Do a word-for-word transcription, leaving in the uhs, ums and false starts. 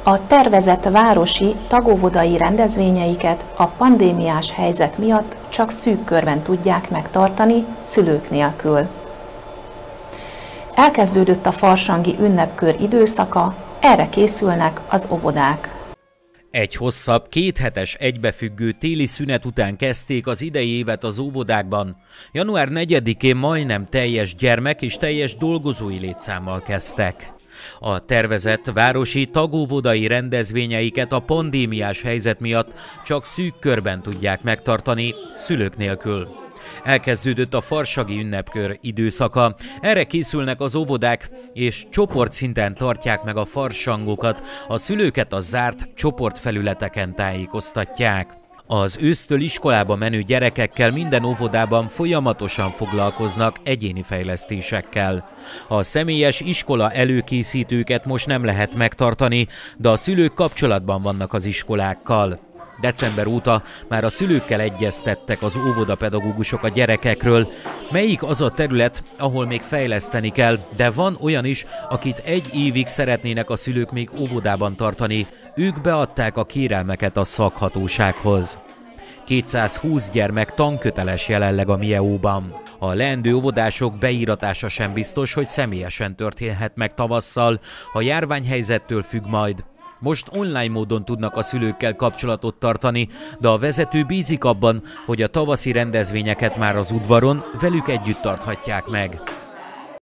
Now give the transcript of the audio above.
A tervezett városi tagóvodai rendezvényeiket a pandémiás helyzet miatt csak szűk körben tudják megtartani szülők nélkül. Elkezdődött a farsangi ünnepkör időszaka, erre készülnek az óvodák. Egy hosszabb, kéthetes egybefüggő téli szünet után kezdték az idei évet az óvodákban. január negyedikén majdnem teljes gyermek és teljes dolgozói létszámmal kezdtek. A tervezett városi tagóvodai rendezvényeiket a pandémiás helyzet miatt csak szűk körben tudják megtartani, szülők nélkül. Elkezdődött a farsagi ünnepkör időszaka, erre készülnek az óvodák, és csoportszinten tartják meg a farsangokat, a szülőket a zárt csoportfelületeken tájékoztatják. Az ősztől iskolába menő gyerekekkel minden óvodában folyamatosan foglalkoznak egyéni fejlesztésekkel. A személyes iskola előkészítőket most nem lehet megtartani, de a szülők kapcsolatban vannak az iskolákkal. December óta már a szülőkkel egyeztettek az óvodapedagógusok a gyerekekről, melyik az a terület, ahol még fejleszteni kell, de van olyan is, akit egy évig szeretnének a szülők még óvodában tartani, ők beadták a kérelmeket a szakhatósághoz. kétszázhúsz gyermek tanköteles jelenleg a MIEO-ban. A leendő óvodások beíratása sem biztos, hogy személyesen történhet meg tavasszal, a járványhelyzettől függ majd. Most online módon tudnak a szülőkkel kapcsolatot tartani, de a vezető bízik abban, hogy a tavaszi rendezvényeket már az udvaron velük együtt tarthatják meg.